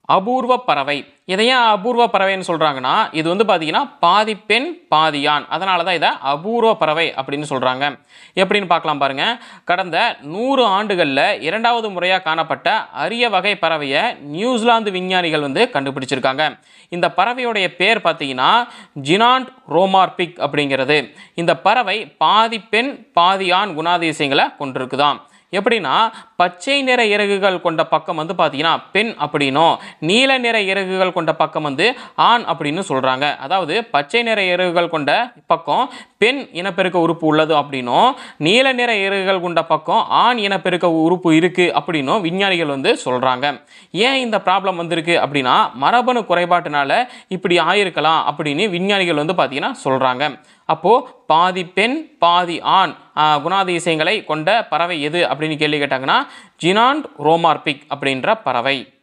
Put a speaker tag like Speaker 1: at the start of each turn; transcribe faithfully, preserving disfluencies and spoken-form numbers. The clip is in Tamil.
Speaker 1: அபூர்வ பறவை. இதை ஏன் அபூர்வ பறவைன்னு சொல்கிறாங்கன்னா, இது வந்து பார்த்தீங்கன்னா பாதி பெண் பாதி ஆண், அதனால தான் இதை அபூர்வ பறவை அப்படின்னு சொல்கிறாங்க. எப்படின்னு பார்க்கலாம் பாருங்க. கடந்த நூறு ஆண்டுகளில் இரண்டாவது முறையாக காணப்பட்ட அரிய வகை பறவையை நியூசிலாந்து விஞ்ஞானிகள் வந்து கண்டுபிடிச்சிருக்காங்க. இந்த பறவையுடைய பேர் பார்த்தீங்கன்னா ஜினாண்ட் ரோமார்பிக் அப்படிங்கிறது. இந்த பறவை பாதி பெண் பாதி ஆண் குணாதிசயங்களை கொண்டிருக்குதாம். எப்படின்னா, பச்சை நிற இறகுகள் கொண்ட பக்கம் வந்து பார்த்தீங்கன்னா பெண் அப்படின்னும், நீல நிற இறகுகள் கொண்ட பக்கம் வந்து ஆண் அப்படின்னு சொல்கிறாங்க. அதாவது பச்சை நிற இறகுகள் கொண்ட பக்கம் பெண் இனப்பெருக்க உறுப்பு உள்ளது அப்படின்னும், நீல நிற இறகுகள் கொண்ட பக்கம் ஆண் இனப்பெருக்க உறுப்பு இருக்குது அப்படின்னும் விஞ்ஞானிகள் வந்து சொல்கிறாங்க. ஏன் இந்த ப்ராப்ளம் வந்திருக்கு அப்படின்னா, மரபணு குறைபாட்டினால இப்படி ஆயிருக்கலாம் அப்படின்னு விஞ்ஞானிகள் வந்து பார்த்தீங்கன்னா சொல்கிறாங்க. அப்போது பாதி பெண் பாதி ஆண் குணாதிசயங்களை கொண்ட பறவை எது அப்படின்னு கேள்வி கேட்டாங்கன்னா ஜினாண்ட் ரோமார்பிக் அப்படின்ற பறவை.